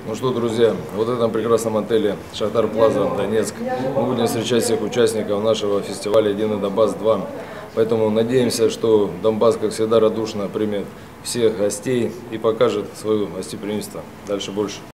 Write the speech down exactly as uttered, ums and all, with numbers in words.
Ну что, друзья, вот в этом прекрасном отеле Шахтар Плаза, Донецк, мы будем встречать всех участников нашего фестиваля «Единый Донбасс-два». Поэтому надеемся, что Донбасс, как всегда, радушно примет всех гостей и покажет свое гостеприимство. Дальше больше.